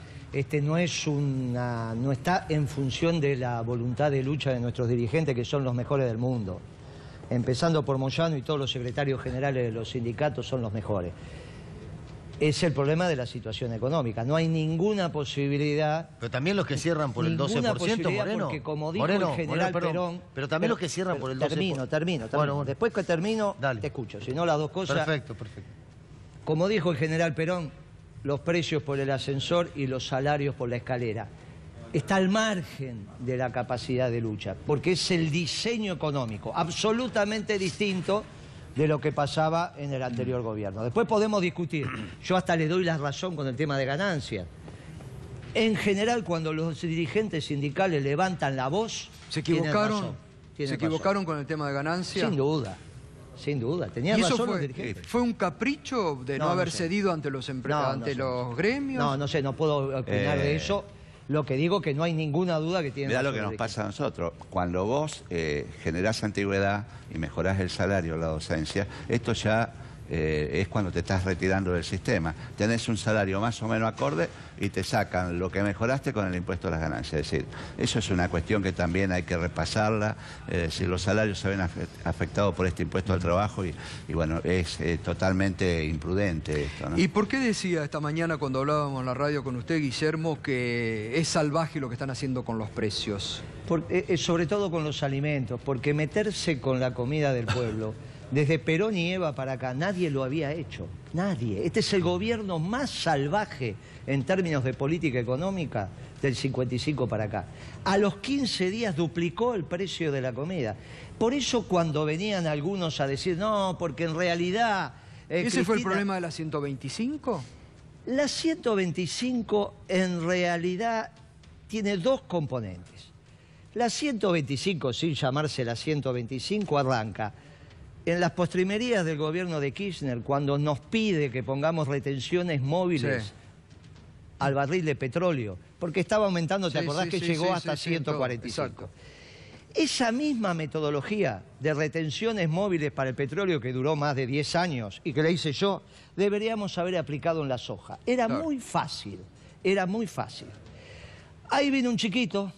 No está en función de la voluntad de lucha de nuestros dirigentes, que son los mejores del mundo. Empezando por Moyano y todos los secretarios generales de los sindicatos son los mejores. Es el problema de la situación económica. No hay ninguna posibilidad... Pero también los que cierran por el 12%, Moreno. Porque como dijo el general Perón... Pero también los que cierran por el 12%. Termino. Bueno. Después que termino, dale, te escucho. Si no, las dos cosas... Perfecto. Como dijo el general Perón, los precios por el ascensor y los salarios por la escalera. Está al margen de la capacidad de lucha, porque es el diseño económico, absolutamente distinto de lo que pasaba en el anterior gobierno. Después podemos discutir, yo hasta le doy la razón con el tema de ganancias. En general, cuando los dirigentes sindicales levantan la voz... ¿Se equivocaron? ¿Se equivocaron con el tema de ganancias? Sin duda. Sin duda, tenía razón los dirigentes. ¿Fue un capricho de no haber cedido ante los gremios? No sé, no puedo opinar de eso. Lo que digo que no hay ninguna duda que tiene... Mirá lo que nos pasa a nosotros. Cuando vos generás antigüedad y mejorás el salario, la docencia, esto ya es cuando te estás retirando del sistema. Tenés un salario más o menos acorde y te sacan lo que mejoraste con el impuesto a las ganancias. Es decir, eso es una cuestión que también hay que repasarla. Si los salarios se ven afectados por este impuesto al trabajo y bueno, es totalmente imprudente esto, ¿no? ¿Y por qué decía esta mañana cuando hablábamos en la radio con usted, Guillermo, que es salvaje lo que están haciendo con los precios? Sobre todo con los alimentos, porque meterse con la comida del pueblo... Desde Perón y Eva para acá, nadie lo había hecho. Nadie. Este es el gobierno más salvaje en términos de política económica del 55 para acá. A los 15 días duplicó el precio de la comida. Por eso cuando venían algunos a decir, no, porque en realidad... ¿Ese fue el problema de la 125? La 125 en realidad tiene 2 componentes. La 125, sin llamarse la 125, arranca... En las postrimerías del gobierno de Kirchner, cuando nos pide que pongamos retenciones móviles al barril de petróleo, porque estaba aumentando, ¿te acordás que llegó hasta 145? Esa misma metodología de retenciones móviles para el petróleo que duró más de 10 años y que la hice yo, deberíamos haber aplicado en la soja. Era muy fácil, era muy fácil. Ahí vino un chiquito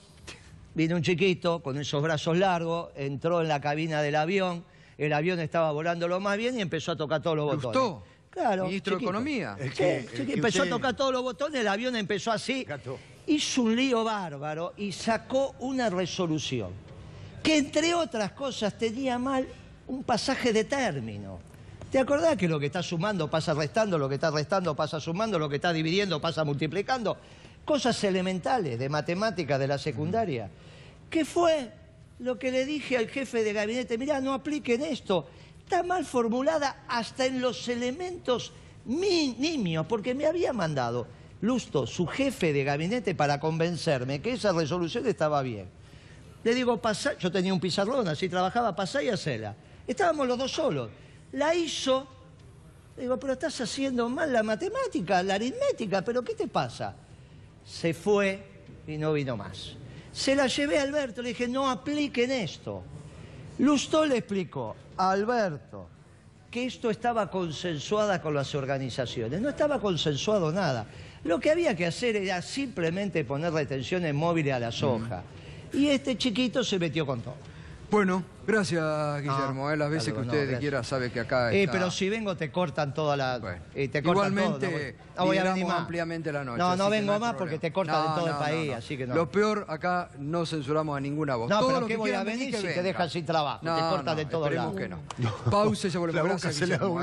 con esos brazos largos, entró en la cabina del avión. El avión estaba volando lo más bien y empezó a tocar todos los botones. ¿Gustó? Claro. Ministro de Economía. Empezó a tocar todos los botones, el avión empezó así. Hizo un lío bárbaro y sacó una resolución que, entre otras cosas, tenía mal un pasaje de término. ¿Te acordás que lo que está sumando pasa restando, lo que está restando pasa sumando, lo que está dividiendo pasa multiplicando? Cosas elementales de matemáticas de la secundaria. ¿Qué fue? Lo que le dije al jefe de gabinete, mirá, no apliquen esto. Está mal formulada hasta en los elementos nimios, porque me había mandado Lusto, su jefe de gabinete, para convencerme que esa resolución estaba bien. Le digo, pasá, yo tenía un pizarrón, así trabajaba, pasá y hacela. Estábamos los dos solos. La hizo, le digo, pero estás haciendo mal la matemática, la aritmética, ¿pero qué te pasa? Se fue y no vino más. Se la llevé a Alberto, le dije, no apliquen esto. Lustó le explicó a Alberto que esto estaba consensuada con las organizaciones. No estaba consensuado nada. Lo que había que hacer era simplemente poner retenciones móviles a la soja. Y este chiquito se metió con todo. Bueno. Gracias, Guillermo. Las veces que usted quiera sabe que acá está... Pero si vengo te cortan toda la... Bueno, te cortan igualmente todo, no voy a venir más ampliamente la noche. No vengo más porque te cortan de todo el país, así que no. Lo peor, acá no censuramos a ninguna voz. No, todo pero lo ¿qué que voy a venir si te dejan sin trabajo? Te cortan de todos lados. Que no. Pausa y ya volvemos. Gracias, Guillermo.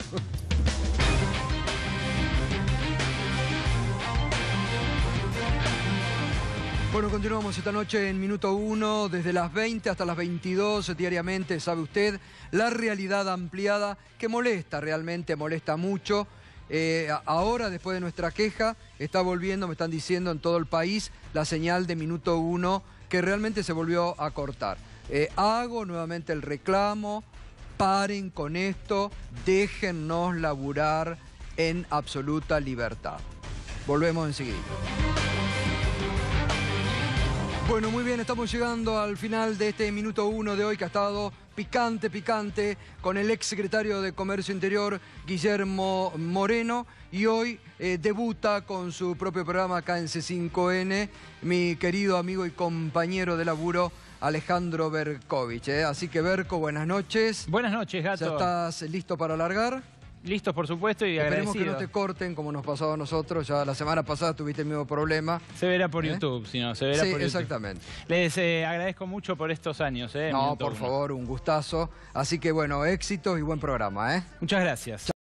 Bueno, continuamos esta noche en Minuto 1, desde las 20 hasta las 22 diariamente, sabe usted, la realidad ampliada que molesta, realmente molesta mucho. Ahora, después de nuestra queja, está volviendo, me están diciendo, en todo el país, la señal de Minuto 1, que realmente se volvió a cortar. Hago nuevamente el reclamo, paren con esto, déjennos laburar en absoluta libertad. Volvemos enseguida. Bueno, muy bien, estamos llegando al final de este Minuto 1 de hoy, que ha estado picante, con el exsecretario de Comercio Interior, Guillermo Moreno, y hoy debuta con su propio programa acá en C5N, mi querido amigo y compañero de laburo, Alejandro Berkovich. Así que, Berko, buenas noches. Buenas noches, Gato. ¿Ya estás listo para largar? Listos, por supuesto, y agradecido. Esperemos que no te corten como nos pasó a nosotros. Ya la semana pasada tuviste el mismo problema. Se verá por YouTube, si no, se verá por YouTube. Exactamente. Les agradezco mucho por estos años. No, por favor, un gustazo. Así que, bueno, éxitos y buen programa. Muchas gracias.